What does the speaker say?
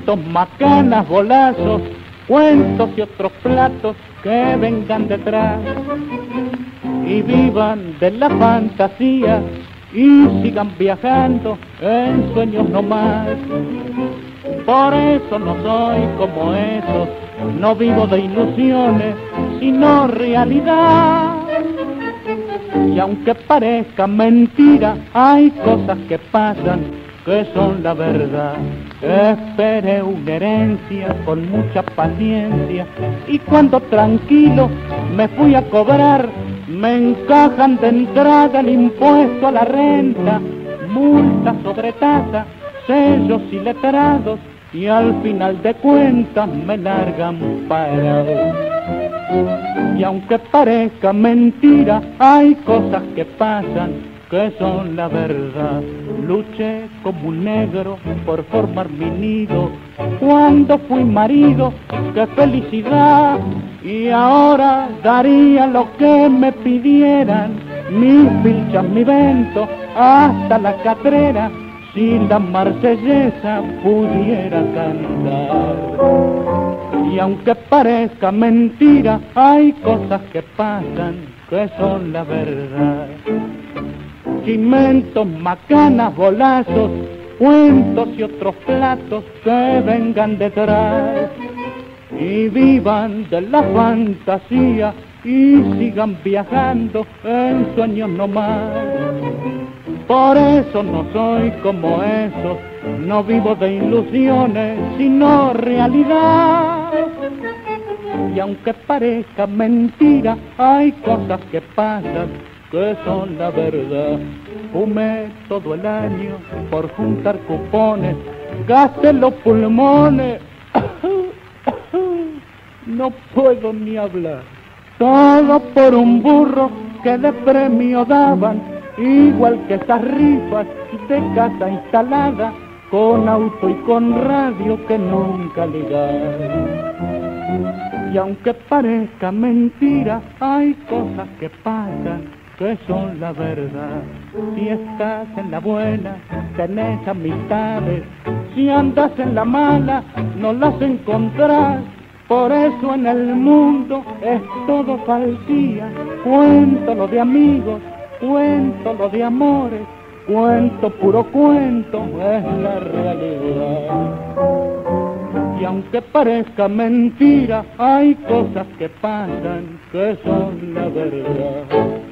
Quimentos, macanas, golazos, cuentos y otros platos que vengan detrás y vivan de la fantasía y sigan viajando en sueños nomás. Por eso no soy como esos, no vivo de ilusiones, sino realidad. Y aunque parezca mentira, hay cosas que pasan que son la verdad. Esperé una herencia con mucha paciencia y cuando tranquilo me fui a cobrar, me encajan de entrada el impuesto a la renta, multa sobre tasa, sellos y letrados, y al final de cuentas me largan parado. Y aunque parezca mentira, hay cosas que pasan que son la verdad. Luché como un negro por formar mi nido, cuando fui marido, qué felicidad. Y ahora daría lo que me pidieran, mis pilchas, mi vento, hasta la catrera, si la marsellesa pudiera cantar. Y aunque parezca mentira, hay cosas que pasan que son la verdad. Quimentos, macanas, golazos, cuentos y otros platos que vengan detrás y vivan de la fantasía y sigan viajando en sueños nomás. Por eso no soy como esos, no vivo de ilusiones, sino realidad. Y aunque parezca mentira, hay cosas que pasan que son la verdad. Fumé todo el año por juntar cupones, gasté los pulmones, no puedo ni hablar. Todo por un burro que de premio daban, igual que esas rifas de casa instalada, con auto y con radio que nunca ligaron. Y aunque parezca mentira, hay cosas que pasan que son la verdad. Si estás en la buena, tenés amistades, si andas en la mala, no las encontrás. Por eso en el mundo es todo falsía, cuento lo de amigos, cuento lo de amores, cuento puro cuento, es la realidad. Y aunque parezca mentira, hay cosas que pasan que son la verdad.